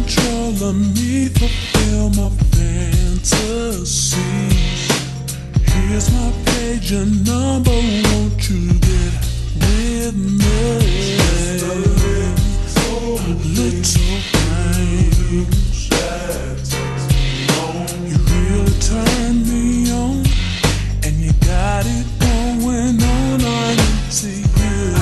control of me, fulfill my fantasies. Here's my page and number, won't you get with me? Little things you really turn me on, and you got it going on. I'm into you,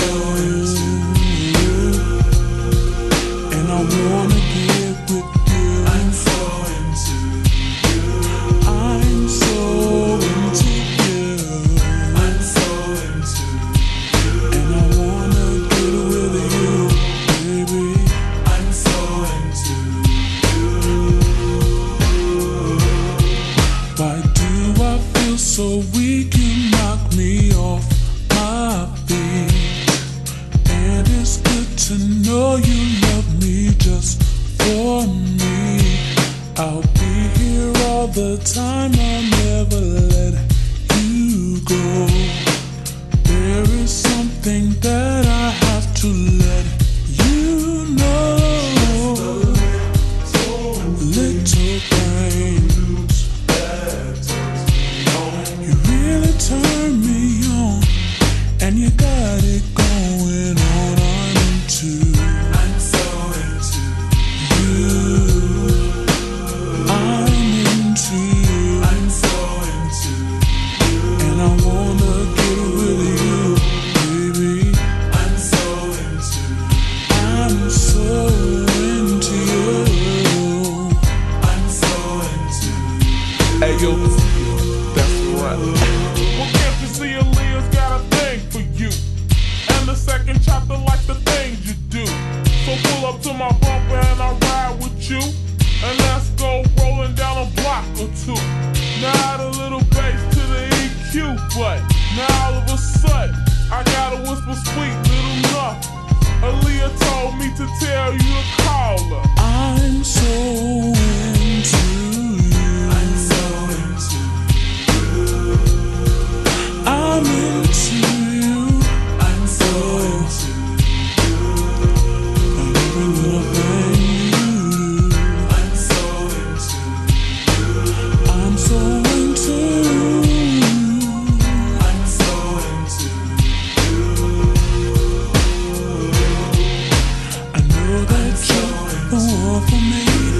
and I wanna get with you. I'm so into you. I'm so into you. I'm so into you. And I wanna get with you, baby. I'm so into you. Why do I feel so weak? You knock me off my feet. And it's good to know you love me just for me. I'll be here all the time, I'll never let you go. There is something that I have to let you know. Little things you really turn me on, and you got it going on. I'm into you. I'm into you. I'm so into you. And I wanna get with you, baby. I'm so into you. I'm so into you. I'm so into you. Hey yo, that's right. Well, can't you see Aaliyah's got a thing for you? And the second chapter like the things you do. So pull up to my bumper and I'll ride with you. And let's go rolling down a block or two. Now add a little bass to the EQ, but now all of a sudden I gotta whisper sweet little nothing. Aaliyah told me to tell you to call her. I'm so into you. I'm so into you. I'm into you. I'm so into you. And every little thing you do. I'm so into you. I'm so into you. I'm so into you. I know that you're the one for me.